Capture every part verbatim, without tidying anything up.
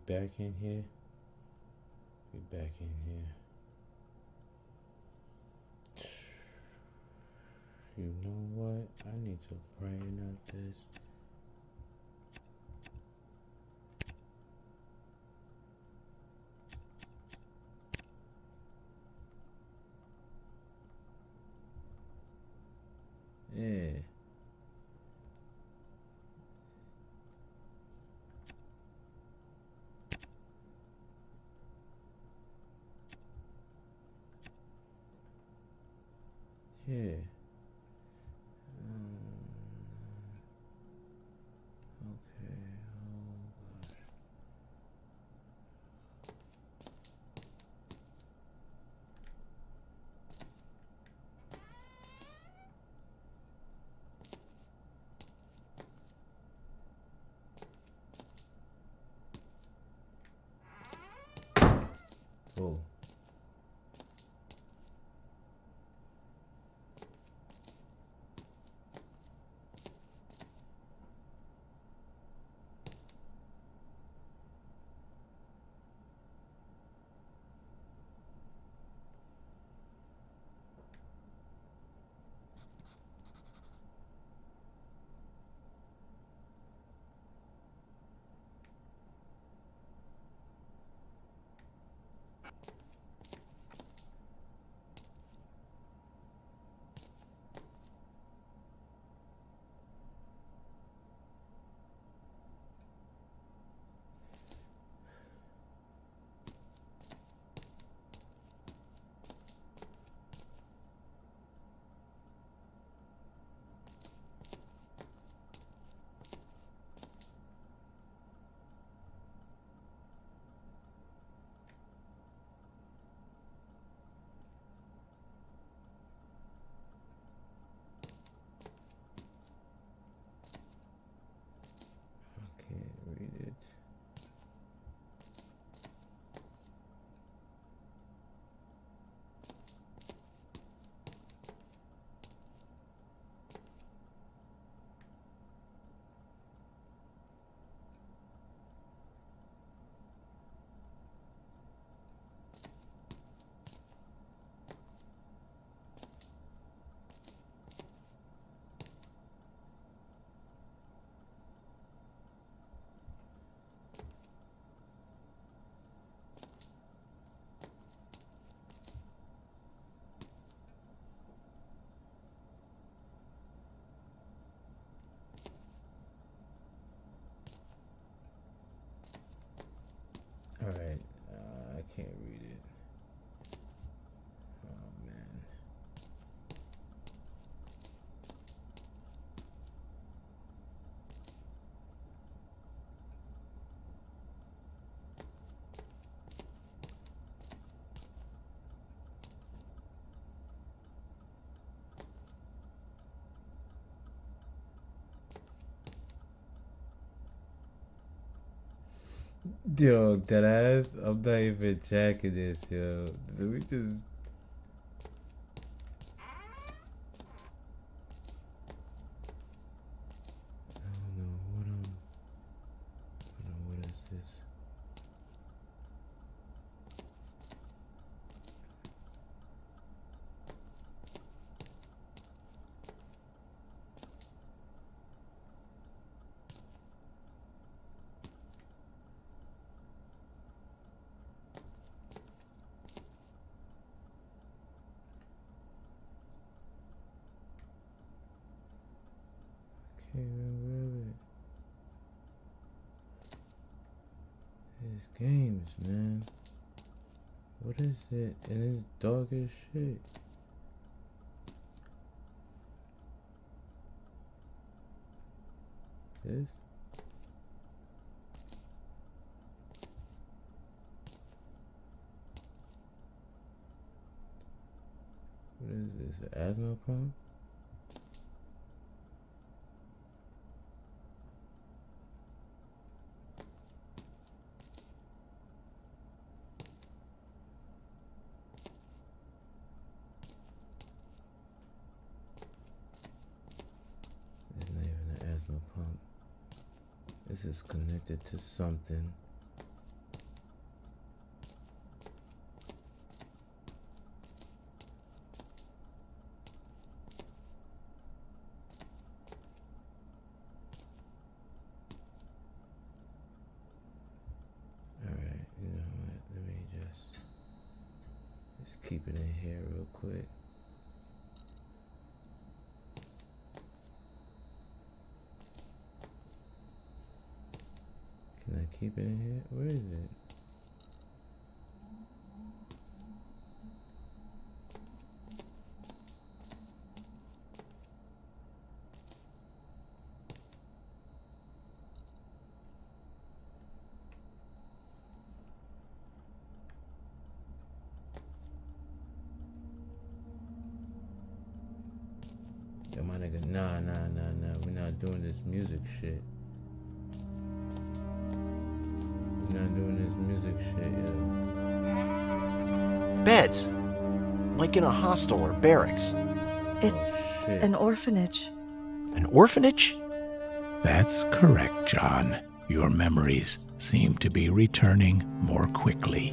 back in here. We back in here. You know what? I need to brighten up this. Yeah. Yeah. Um, okay. Oh gosh. Oh. I can't read it. All right, uh, I can't read it. Oh man. Yo, that ass. I'm not even jacking this, yo. Let me just. I don't know what I'm. I don't know what is this. Can't even grab it. These games, man. What is it? And it's dark as shit. This? What is this? An asthma pump? It's not even an asthma pump. This is connected to something. keep it in here real quick. Can I keep it in here? Where is it? Yo, my nigga, nah, nah, nah, nah. We're not doing this music shit. We're not doing this music shit, yo. Beds. Like in a hostel or barracks. It's Oh, shit. an orphanage. An orphanage? That's correct, John. Your memories seem to be returning more quickly.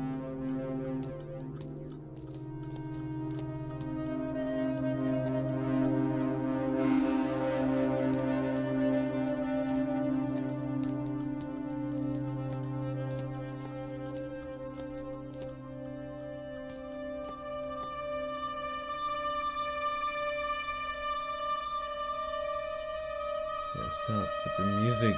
Yo, stop with the music.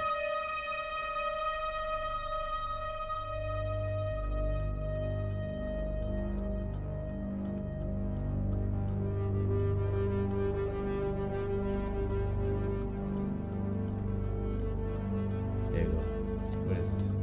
There you go. What is this?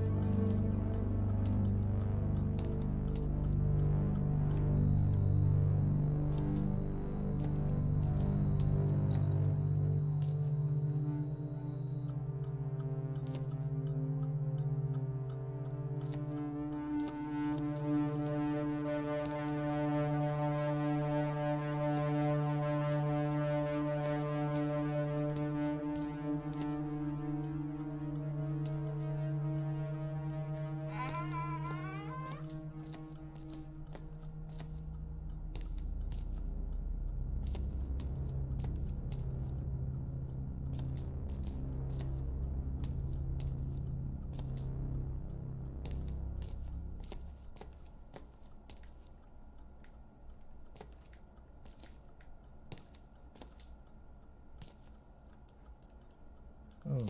Oh.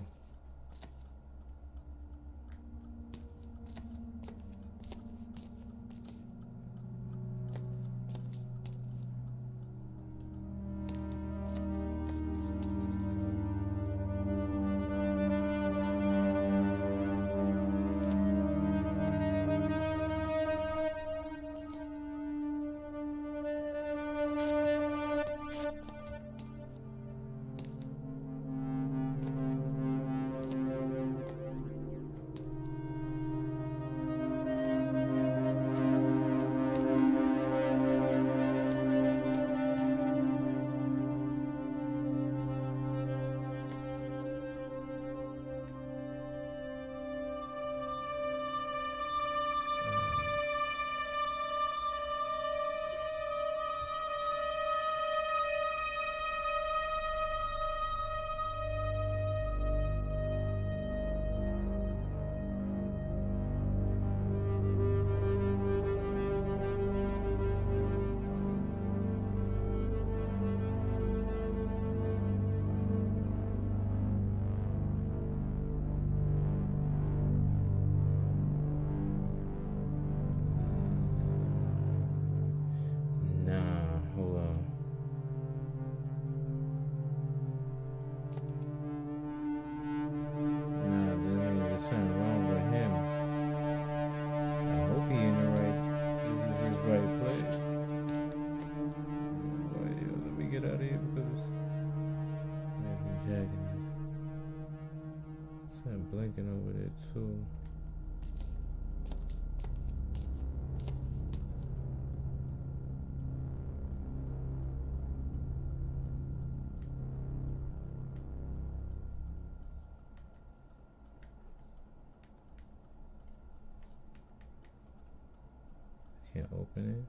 Blinking over there too. Can't open it.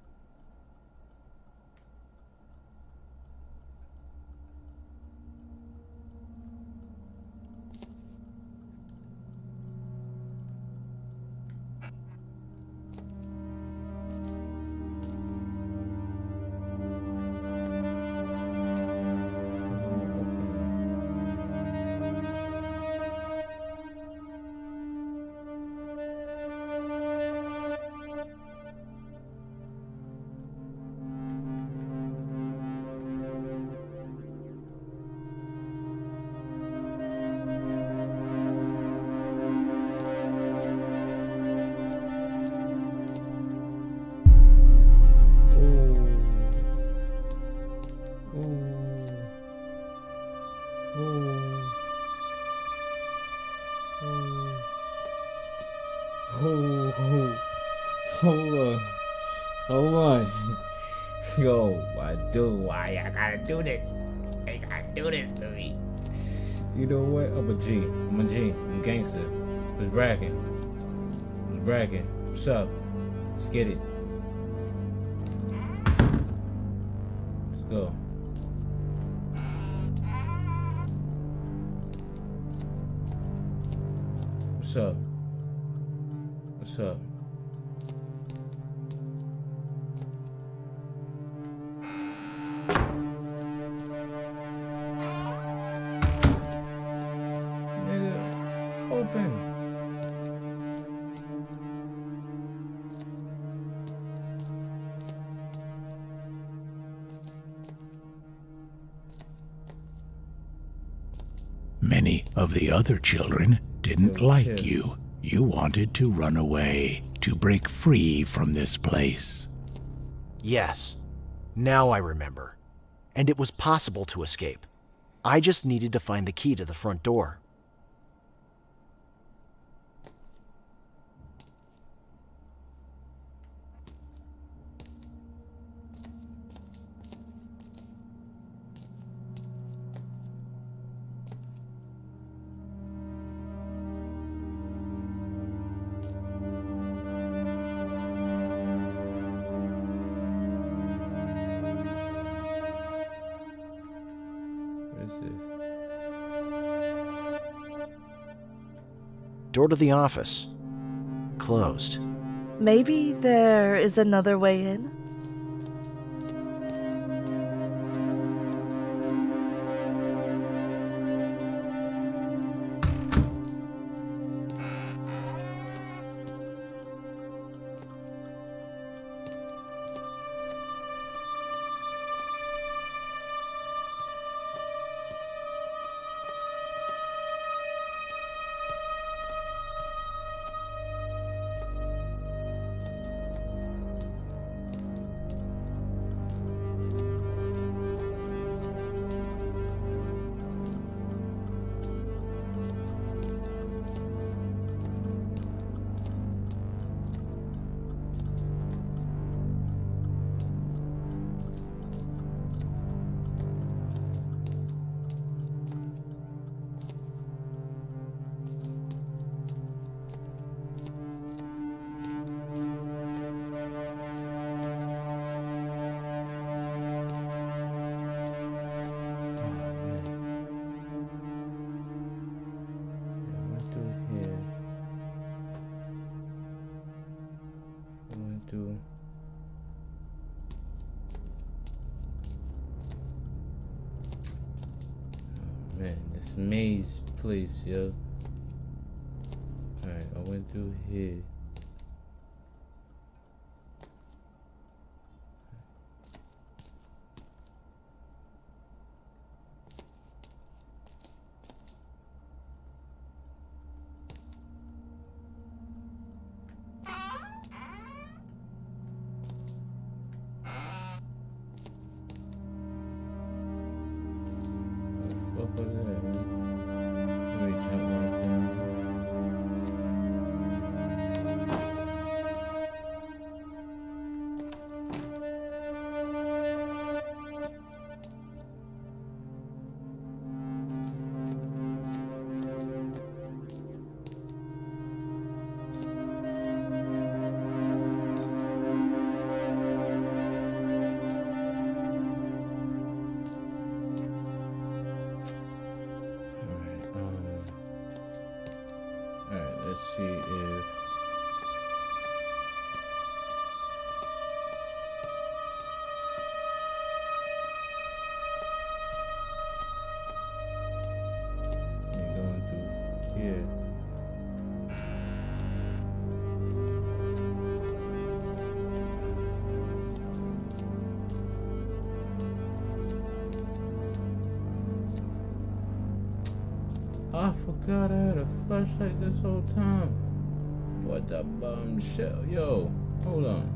Oh. Oh. Oh. Hold on. Hold on. Yo, why do why I gotta do this? They gotta do this to me. You know what? I'm a G. I'm a G. I'm gangster. Who's bragging? Who's bragging? What's up? Let's get it. Let's go. What's up? What's up? Nigga, open. Many of the other children didn't Oh, like shit. you. You wanted to run away, to break free from this place. Yes. Now I remember. And it was possible to escape. I just needed to find the key to the front door. What is this? Door to the office. Closed. Maybe there is another way in? Do oh man, this maze place, yo. Alright, I went through here. What was that? Let me jump right there. Let's see if you're going through here. I forgot I had a flashlight this whole time. What the bum shell? Yo, hold on.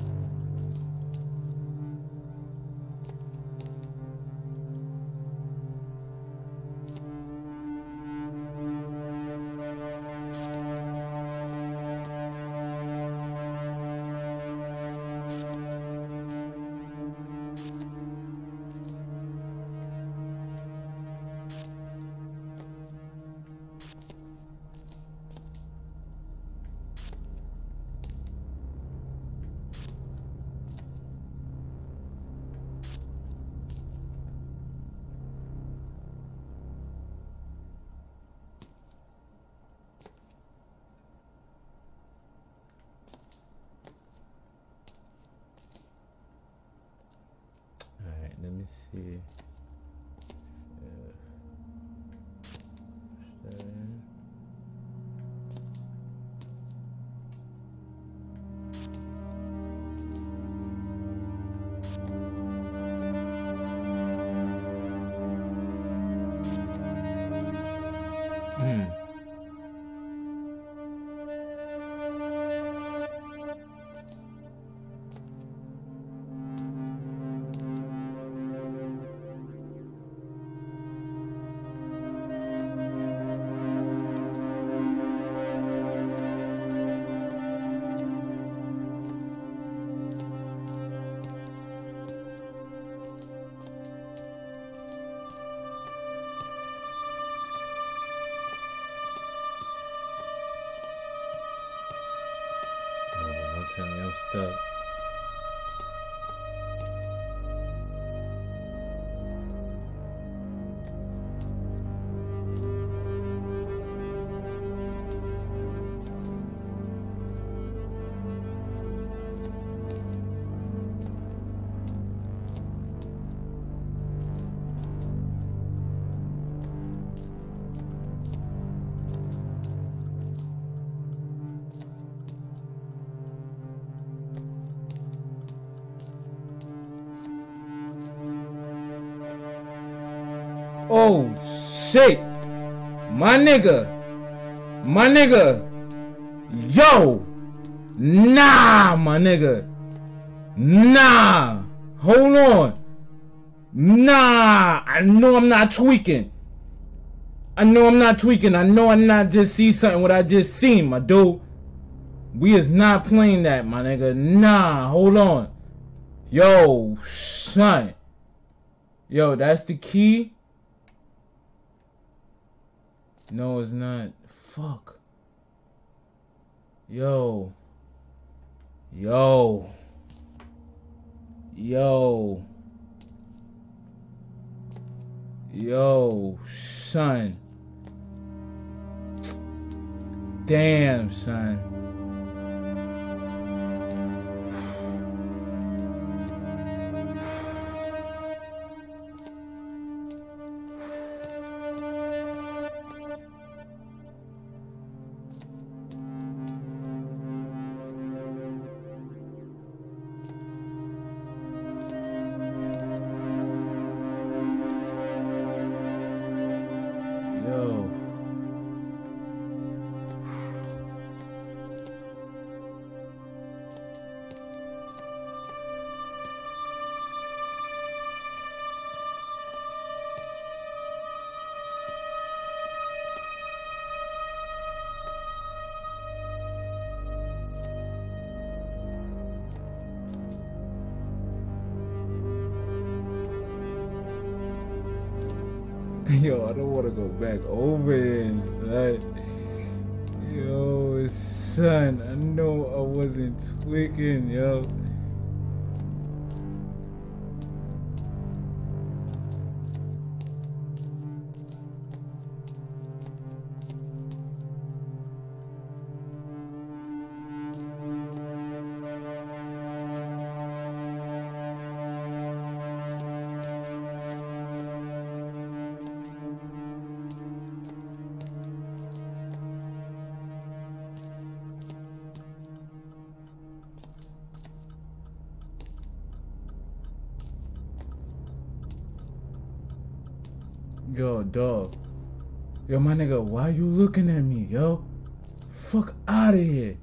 see. Uh, push that in. Hmm. Don't tell me I'm stuck. Oh shit, my nigga, my nigga, yo, nah, my nigga, nah, hold on, nah, I know I'm not tweaking, I know I'm not tweaking, I know I'm not just see something what I just seen, my dude, we is not playing that, my nigga, nah, hold on, yo, son, yo, that's the key. No, it's not. Fuck. Yo. Yo. Yo. Yo, son. Damn, son. Yo. Yo, I don't want to go back over it, son. Yo, son, I know I wasn't tweaking, yo. Yo, dog. Yo, my nigga, why you looking at me, yo? Fuck out of here.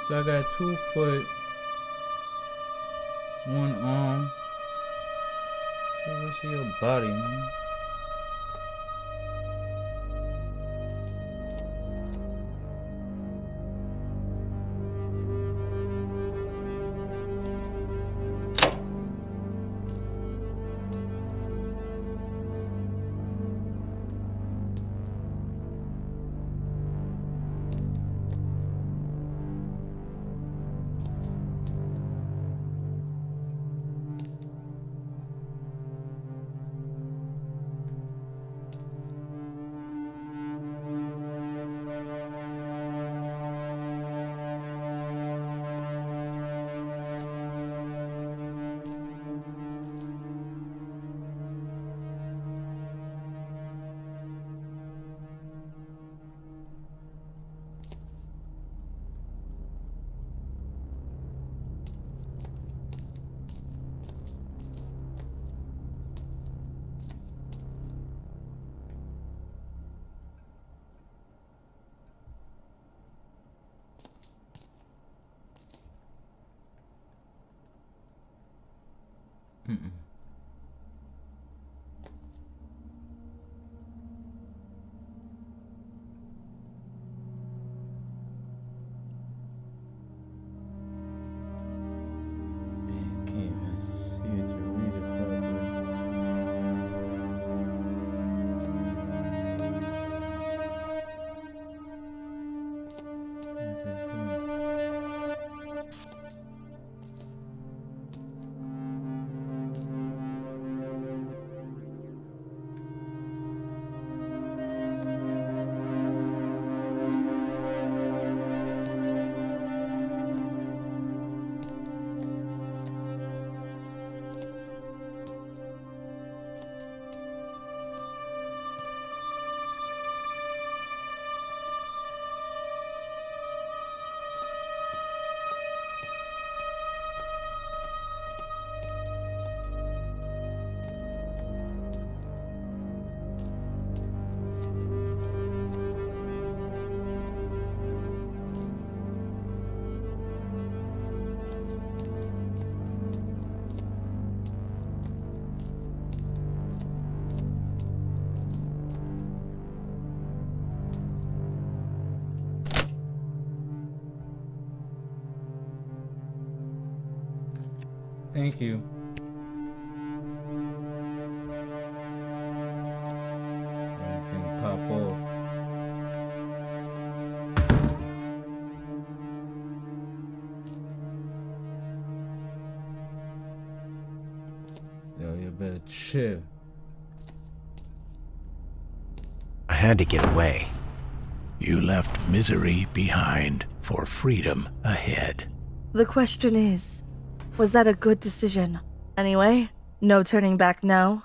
So I got two foot, one arm. The rest of your body, man. Mm-mm. Damn, can't even see it to read it properly. Thank you. Everything pop off. Yo, you better chill. I had to get away. You left misery behind for freedom ahead. The question is, was that a good decision? Anyway, no turning back now.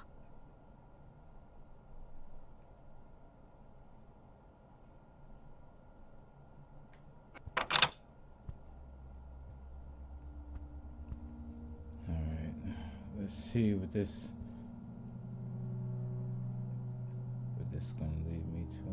Alright, let's see what this what this is gonna lead me to.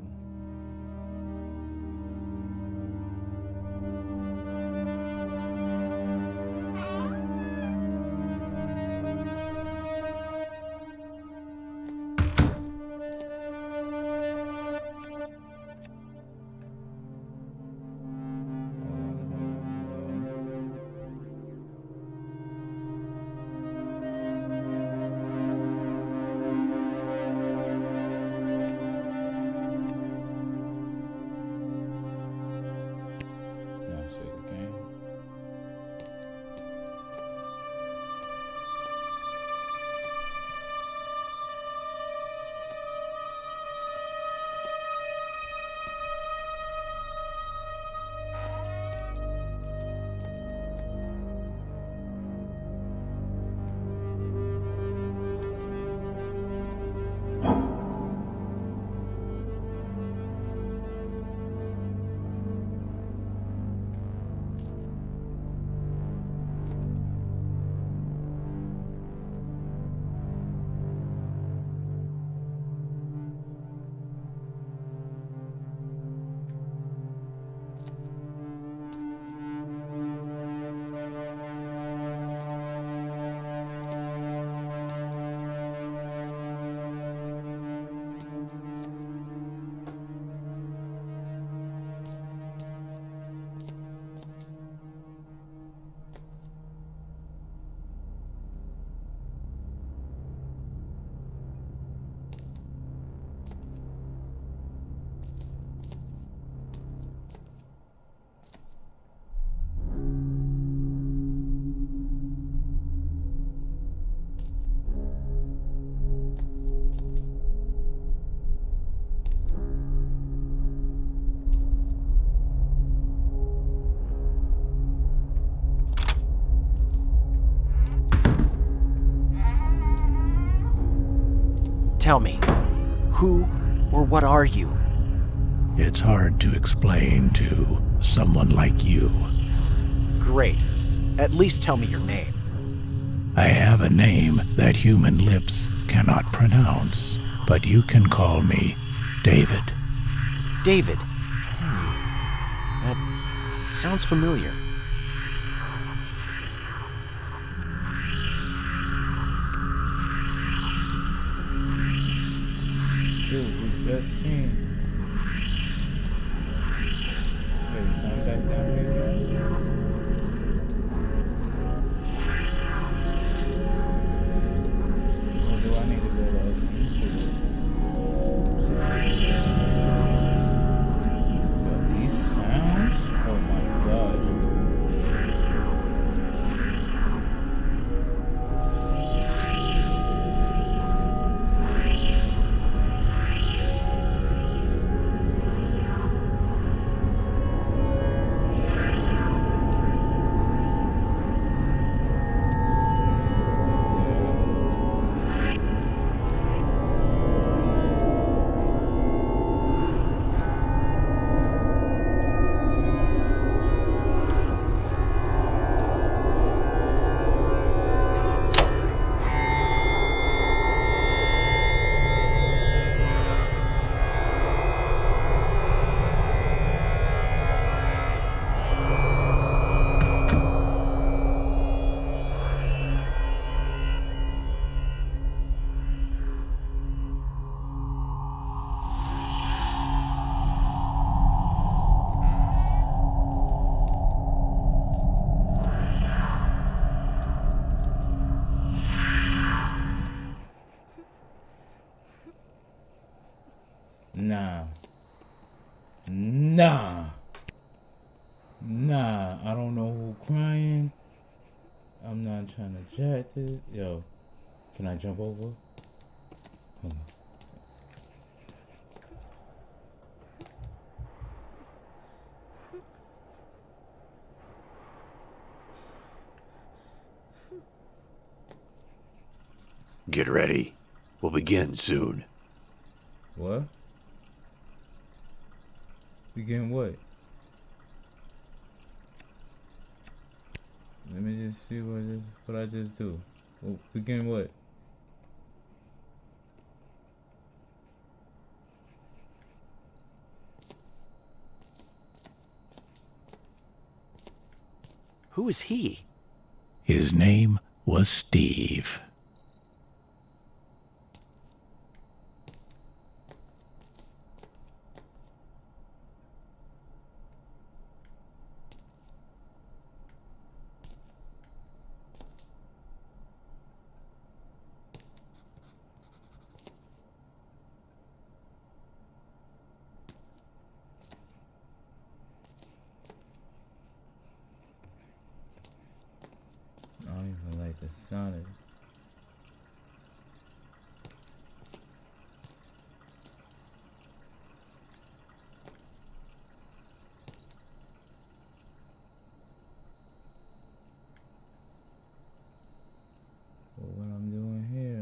Tell me, who or what are you? It's hard to explain to someone like you. Great. At least tell me your name. I have a name that human lips cannot pronounce, but you can call me David. David. Hmm. That sounds familiar. Dude, we just seen. Wait, something back down here again? Or do I need to go to Yo, these sounds? Oh my gosh. Nah. Nah. Nah. I don't know who crying. I'm not trying to jack this. Yo. Can I jump over? Hold on. Get ready. We'll begin soon. What? Begin what? Let me just see what this what I just do. Well, begin what? Who is he? His name was Steve. I don't even like the sound of it. Well, what I'm doing here.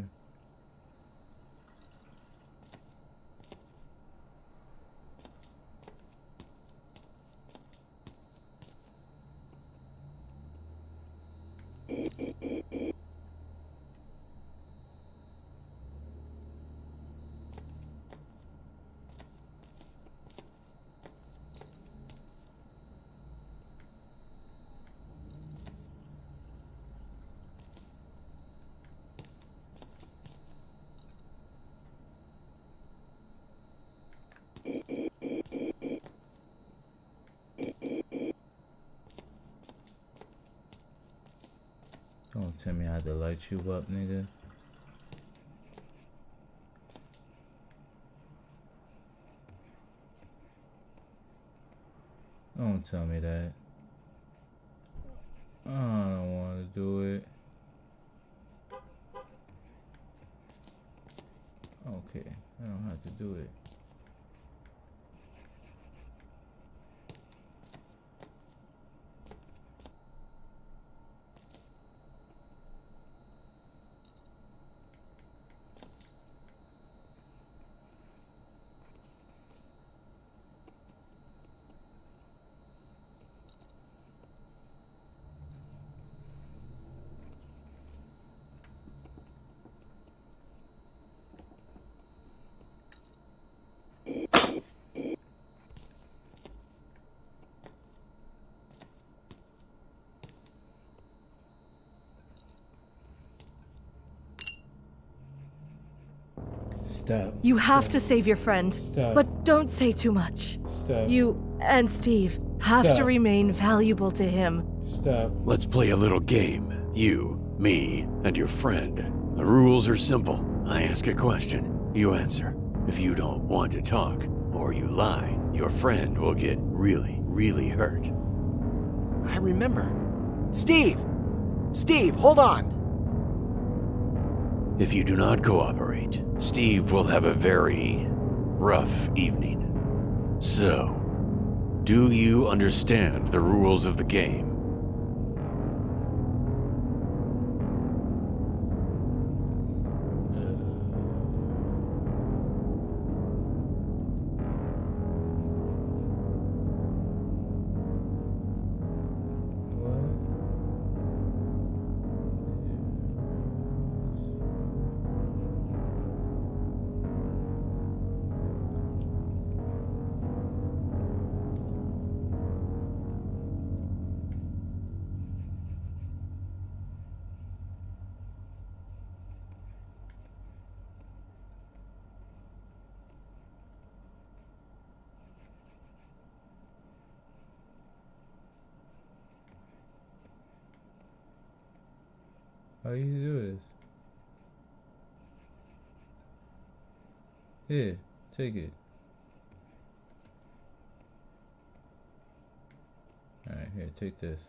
Don't tell me I had to light you up, nigga. Don't tell me that. I don't want to do it. Okay, I don't have to do it. Stop. You have Stop. to save your friend. Stop. But don't say too much. Stop. You and Steve have Stop. to remain valuable to him. Stop. Let's play a little game. You, me, and your friend. The rules are simple. I ask a question. You answer. If you don't want to talk, or you lie, your friend will get really, really hurt. I remember. Steve! Steve, hold on! If you do not cooperate, Steve will have a very rough evening. So, do you understand the rules of the game? How you do this? Here, take it. Alright, here, take this.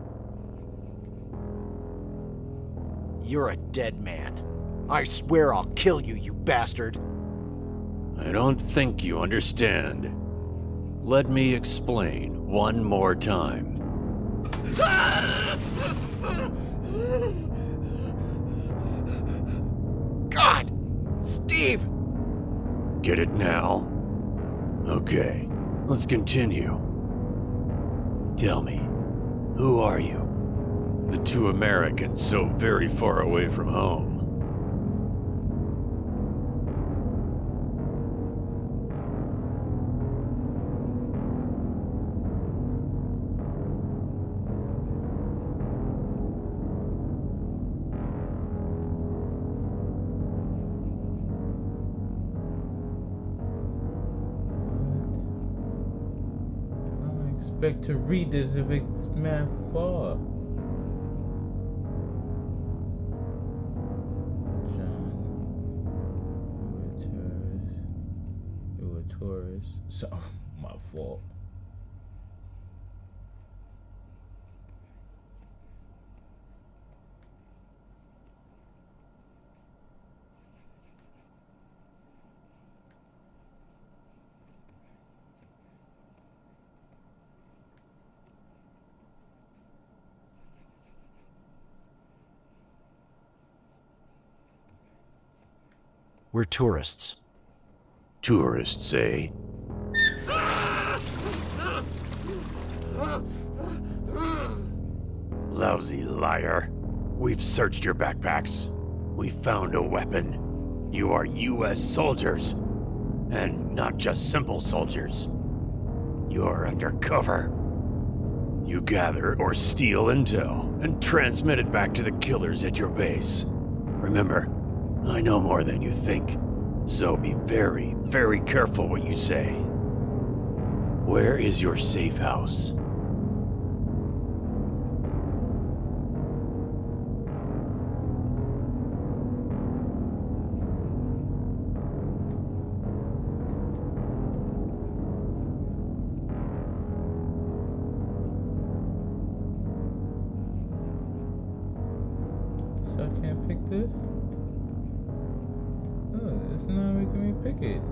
You're a dead man. I swear I'll kill you, you bastard. I don't think you understand. Let me explain one more time. God! Steve! Get it now? Okay, let's continue. Tell me, who are you? The two Americans so very far away from home. Expect to read this if it's mad far. John, you were a tourist. You were a tourist. So, my fault. We're tourists. Tourists, eh? Lousy liar. We've searched your backpacks. We found a weapon. You are U S soldiers. And not just simple soldiers. You're undercover. You gather or steal intel and transmit it back to the killers at your base. Remember, I know more than you think, so be very, very careful what you say. Where is your safe house? So I can't pick this? Oh, it's not making me pick it.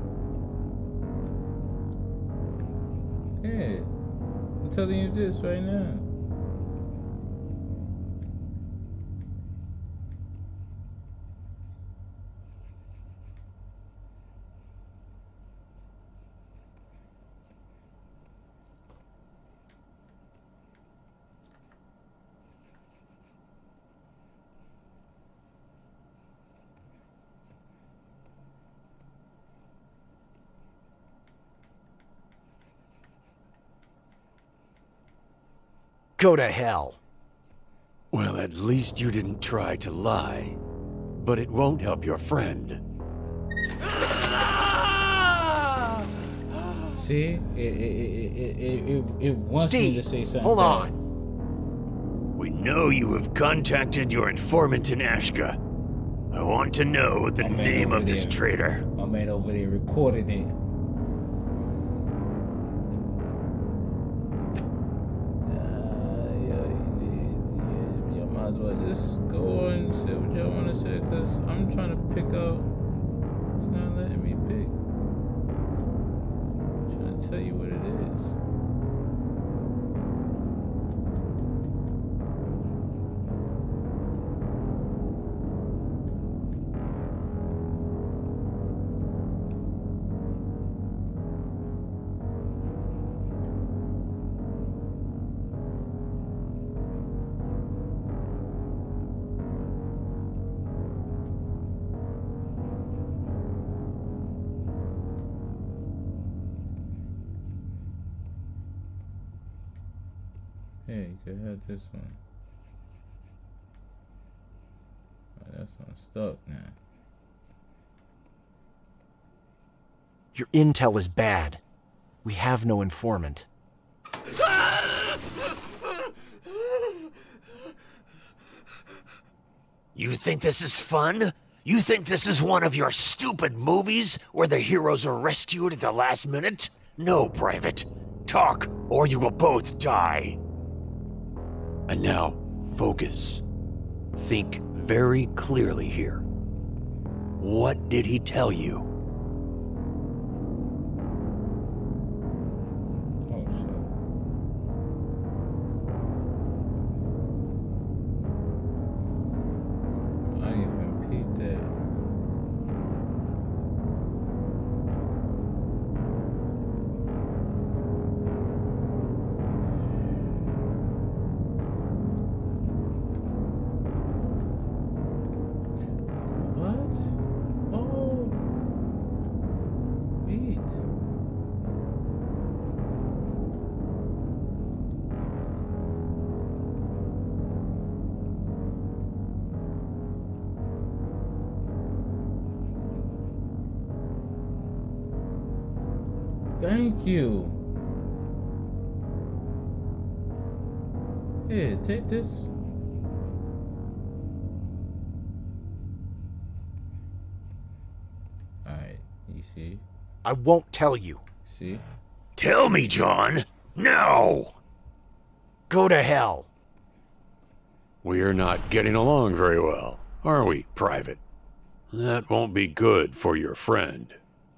Yeah, I'm telling you this right now. Go to hell. Well, at least you didn't try to lie. But it won't help your friend. See, it it it it it, it, it wants Steve, me to say something. hold bad. on. We know you have contacted your informant in Ashka. I want to know the My man name over of this there. traitor. My man over there recorded it. Uh, yeah, yeah, yeah, might as well just go on and say what y'all want to say, cause I'm trying to pick out. It's not letting me pick. I'm trying to tell you what it is. Hey, you could have this one. Oh, that's one stuck now. Your intel is bad. We have no informant. You think this is fun? You think this is one of your stupid movies where the heroes are rescued at the last minute? No, Private. Talk, or you will both die. And now, focus. Think very clearly here. What did he tell you? Oh shit. I didn't even peep that. What? Oh. Wait. Thank you. Here, take this. Alright, you see? I won't tell you. See? Tell me, John. Now! Go to hell. We're not getting along very well, are we, Private? That won't be good for your friend.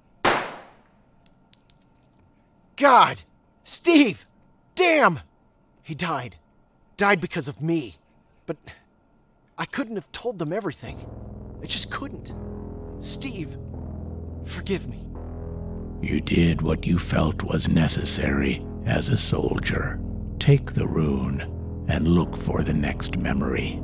God! Steve! Damn! He died. Died because of me. But I couldn't have told them everything. I just couldn't. Steve, forgive me. You did what you felt was necessary as a soldier. Take the rune and look for the next memory.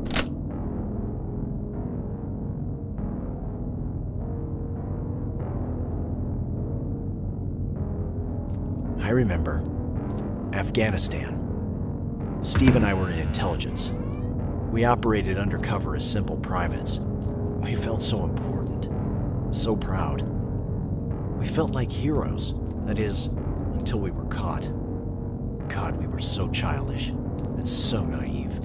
I remember. Afghanistan. Steve and I were in intelligence. We operated undercover as simple privates. We felt so important. So proud. We felt like heroes. That is, until we were caught. God, we were so childish and so naive.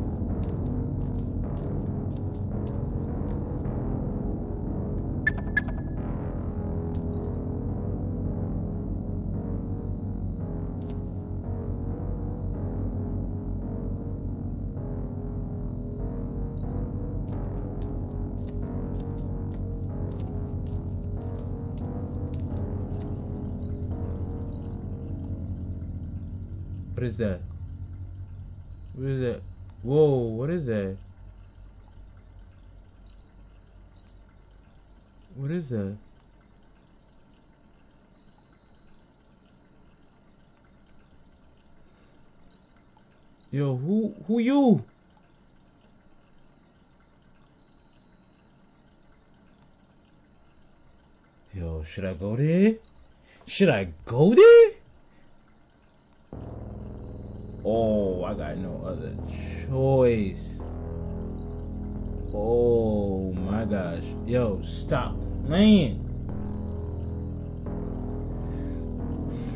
What is that? What is that? Whoa, what is that? What is that? Yo, who who you? Yo, should I go there? Should I go there? Oh, I got no other choice. Oh my gosh. Yo, stop, man.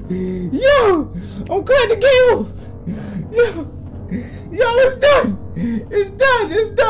Yo! I'm cutting the cable! Yo! Yo, it's done! It's done! It's done!